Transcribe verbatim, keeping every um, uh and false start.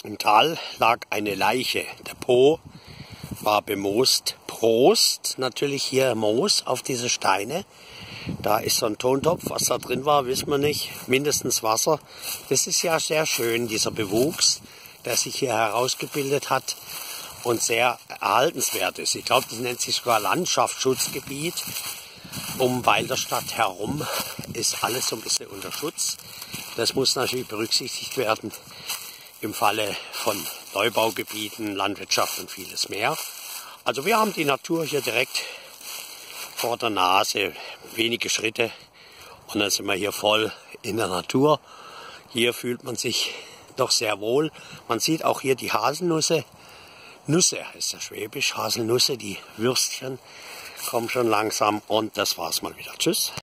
Im Tal lag eine Leiche. Der Po war bemoost. Prost, natürlich hier Moos auf diese Steine. Da ist so ein Tontopf, was da drin war, wissen wir nicht. Mindestens Wasser. Das ist ja sehr schön, dieser Bewuchs, der sich hier herausgebildet hat und sehr erhaltenswert ist. Ich glaube, das nennt sich sogar Landschaftsschutzgebiet. Um Walderstadt herum ist alles so ein bisschen unter Schutz. Das muss natürlich berücksichtigt werden im Falle von Neubaugebieten, Landwirtschaft und vieles mehr. Also wir haben die Natur hier direkt vor der Nase, wenige Schritte und dann sind wir hier voll in der Natur. Hier fühlt man sich doch sehr wohl. Man sieht auch hier die Haselnüsse. Nüsse heißt ja Schwäbisch, Haselnüsse, die Würstchen kommen schon langsam und das war's mal wieder. Tschüss.